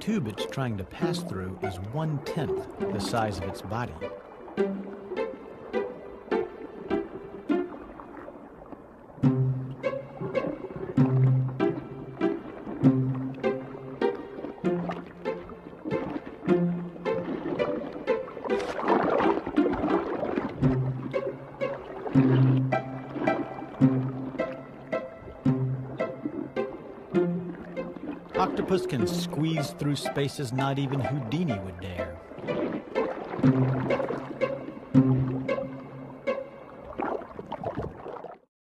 tube it's trying to pass through is 1/10 the size of its body. Octopus can squeeze through spaces not even Houdini would dare.